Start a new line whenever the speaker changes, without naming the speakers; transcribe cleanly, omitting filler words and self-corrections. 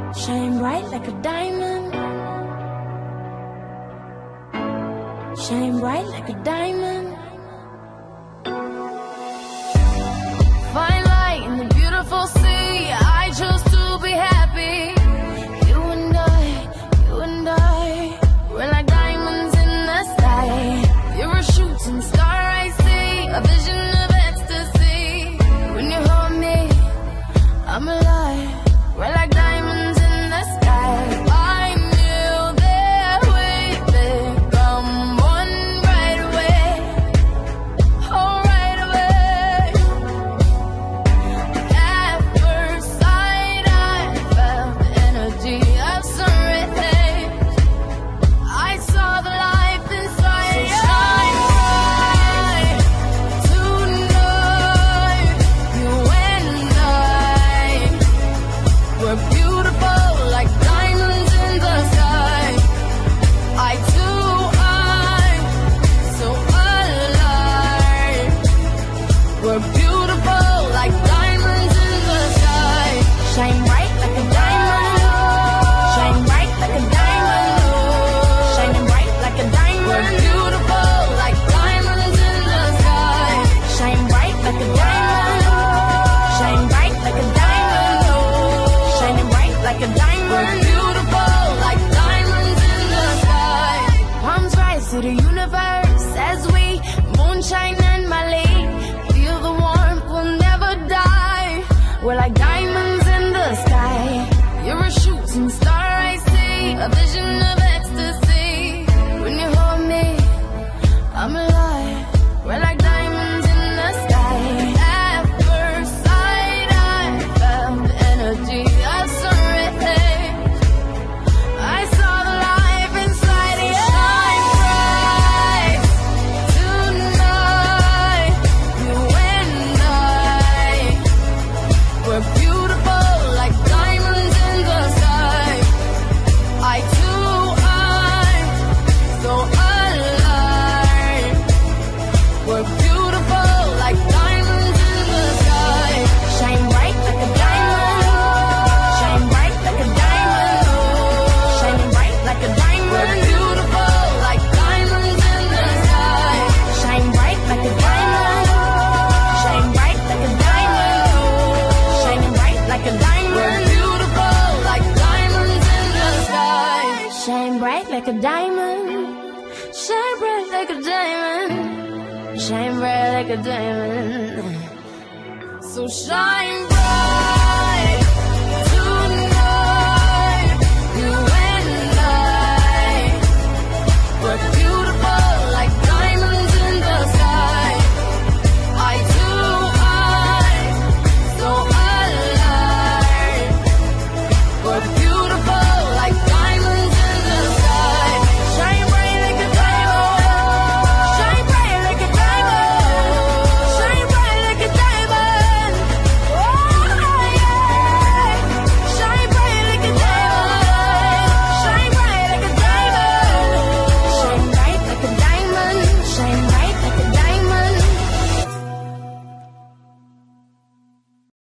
Shine bright like a diamond. Shine bright like a diamond. Fine light in the beautiful sea. I chose to be happy. You and I, we're like diamonds in the sky. You're a shooting star I see, a vision of ecstasy. When you hold me, I'm alive. We're like diamonds in the sky. I knew that we'd become one right away. Oh, right away. At first sight, I felt the energy of sun rays. I saw the life inside. So shine bright tonight. You and I, we're beautiful like diamonds in the sky. I too, I'm so alive. We're beautiful like diamonds in the sky. Shine bright like a diamond. Shine bright like a diamond. Shining bright like a diamond. We're beautiful like diamonds in the sky. Shine bright like a diamond. Shine bright like a diamond. Shining bright like a diamond. We're beautiful like diamonds in the sky. Palms rise to the universe as we moonshine and Malay. Feel the warmth, we'll never die. We're like diamonds in the sky. You're a shooting star I see, a vision of ecstasy. When you hold me, I'm alive. We're like diamonds in the sky. At first sight, I felt the energy of sun rays. I saw the life inside you. Shine bright tonight. You and I, we're beautiful like diamonds in the sky. I too, I'm so alive. We're beautiful like diamonds in the sky. Shine bright like a diamond. Shine bright like a diamond. Shining bright like a diamond. We're beautiful like diamonds in the sky. Shine bright like a diamond. Shine bright like a diamond. Shining bright like a diamond. We're beautiful like diamonds in the sky. Shine bright like a diamond. Shine bright like a diamond. Shine bright like a diamond. So shine bright.